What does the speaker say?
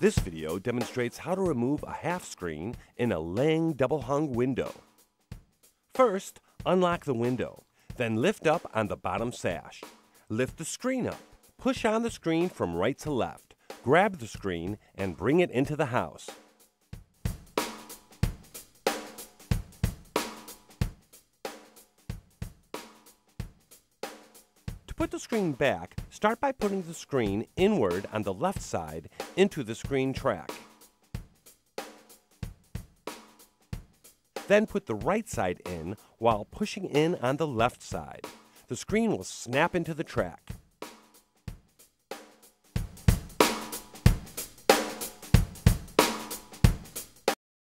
This video demonstrates how to remove a half screen in a Lang double hung window. First, unlock the window, then lift up on the bottom sash. Lift the screen up. Push on the screen from right to left. Grab the screen and bring it into the house. To put the screen back, start by putting the screen inward on the left side into the screen track. Then put the right side in while pushing in on the left side. The screen will snap into the track.